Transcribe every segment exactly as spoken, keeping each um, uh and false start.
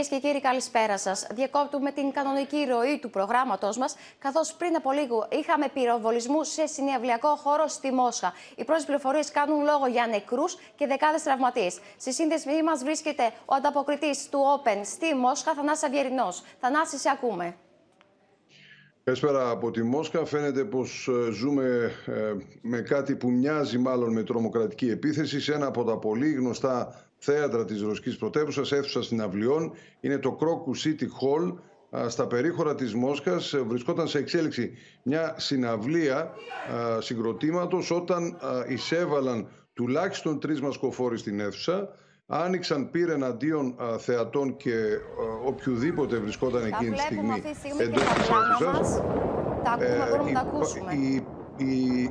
Κυρίες και κύριοι, καλησπέρα σας. Διακόπτουμε την κανονική ροή του προγράμματός μας, καθώς πριν από λίγο είχαμε πυροβολισμού σε συναυλιακό χώρο στη Μόσχα. Οι πρώτες πληροφορίες κάνουν λόγο για νεκρούς και δεκάδες τραυματίες. Στη σύνδεσή μας βρίσκεται ο ανταποκριτής του Open στη Μόσχα, Θανάσης Αυγερινός. Θανάση, σε ακούμε. Καλησπέρα από τη Μόσχα. Φαίνεται πως ζούμε με κάτι που μοιάζει μάλλον με τρομοκρατική επίθεση σε ένα από τα πολύ γνωστά θέατρα της ρωσικής πρωτεύουσας, αίθουσα συναυλιών. Είναι το Κρόκου City Hall στα περίχωρα της Μόσχας. Βρισκόταν σε εξέλιξη μια συναυλία συγκροτήματος όταν εισέβαλαν τουλάχιστον τρεις μασκοφόροι στην αίθουσα. Άνοιξαν πυρ εναντίον θεατών και οποιουδήποτε βρισκόταν εκείνη τη στιγμή εντός της αίθουσας. Τα ακούμε, μπορούμε να τα ακούσουμε. Οι, οι,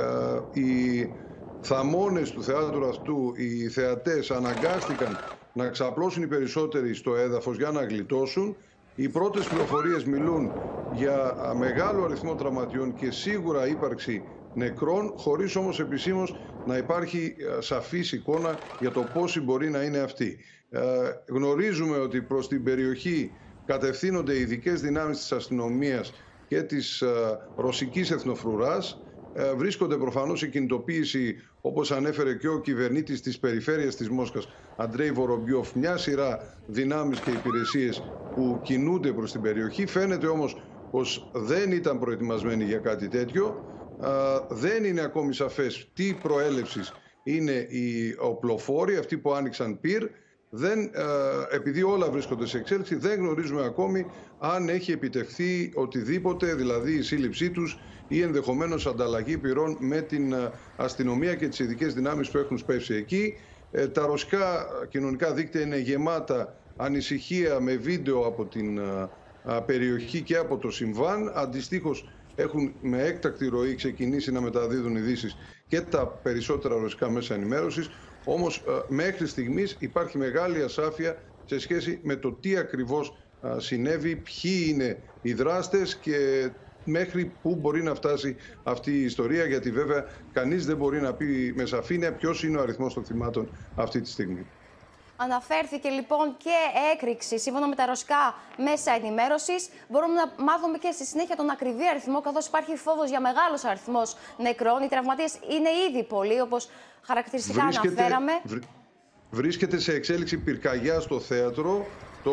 οι, οι θαμώνες του θεάτρου αυτού, οι θεατές αναγκάστηκαν να ξαπλώσουν οι περισσότεροι στο έδαφος για να γλιτώσουν. Οι πρώτες πληροφορίες μιλούν για μεγάλο αριθμό τραυματιών και σίγουρα ύπαρξη νεκρών, χωρίς όμως επισήμως να υπάρχει σαφής εικόνα για το πόσοι μπορεί να είναι αυτοί. Ε, γνωρίζουμε ότι προς την περιοχή κατευθύνονται ειδικές δυνάμεις της αστυνομίας και της ε, ρωσικής εθνοφρουράς. Ε, βρίσκονται προφανώς σε κινητοποίηση, όπως ανέφερε και ο κυβερνήτης της περιφέρειας της Μόσχας, Αντρέι Βορομπιόφ, μια σειρά δυνάμεις και υπηρεσίες που κινούνται προς την περιοχή. Φαίνεται όμως πως δεν ήταν προετοιμασμένοι για κάτι τέτοιο. Uh, δεν είναι ακόμη σαφές τι προέλευσης είναι οι οπλοφόροι, αυτοί που άνοιξαν πυρ. Δεν, uh, επειδή όλα βρίσκονται σε εξέλιξη, δεν γνωρίζουμε ακόμη αν έχει επιτευχθεί οτιδήποτε, δηλαδή η σύλληψή τους ή ενδεχομένως ανταλλαγή πυρών με την uh, αστυνομία και τις ειδικές δυνάμεις που έχουν σπεύσει εκεί. Uh, τα ρωσικά κοινωνικά δίκτυα είναι γεμάτα ανησυχία με βίντεο από την uh, uh, περιοχή και από το συμβάν. Αντιστοίχως, έχουν με έκτακτη ροή ξεκινήσει να μεταδίδουν ειδήσεις και τα περισσότερα ρωσικά μέσα ενημέρωσης. Όμως μέχρι στιγμής υπάρχει μεγάλη ασάφεια σε σχέση με το τι ακριβώς συνέβη, ποιοι είναι οι δράστες και μέχρι πού μπορεί να φτάσει αυτή η ιστορία, γιατί βέβαια κανείς δεν μπορεί να πει με σαφήνεια ποιος είναι ο αριθμός των θυμάτων αυτή τη στιγμή. Αναφέρθηκε λοιπόν και έκρηξη σύμφωνα με τα ρωσικά μέσα ενημέρωσης. Μπορούμε να μάθουμε και στη συνέχεια τον ακριβή αριθμό, καθώς υπάρχει φόβος για μεγάλος αριθμός νεκρών. Οι τραυματίες είναι ήδη πολλοί, όπως χαρακτηριστικά βρίσκεται, αναφέραμε. Βρ, βρίσκεται σε εξέλιξη πυρκαγιά στο θέατρο. Το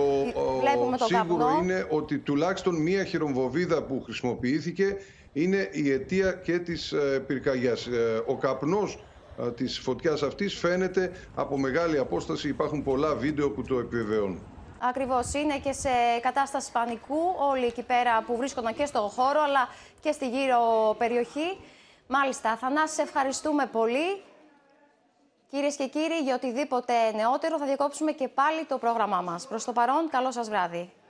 ο, το σίγουρο καπνό. είναι ότι τουλάχιστον μία χειρομβοβίδα που χρησιμοποιήθηκε είναι η αιτία και της ε, πυρκαγιάς. Ε, ο καπνός της φωτιάς αυτής φαίνεται από μεγάλη απόσταση. Υπάρχουν πολλά βίντεο που το επιβεβαιώνουν. Ακριβώς, είναι και σε κατάσταση πανικού όλοι εκεί πέρα που βρίσκονταν και στο χώρο αλλά και στη γύρω περιοχή. Μάλιστα, Θανάση, σε ευχαριστούμε πολύ. Κυρίες και κύριοι, για οτιδήποτε νεότερο θα διακόψουμε και πάλι το πρόγραμμά μας. Προς το παρόν, καλό σας βράδυ.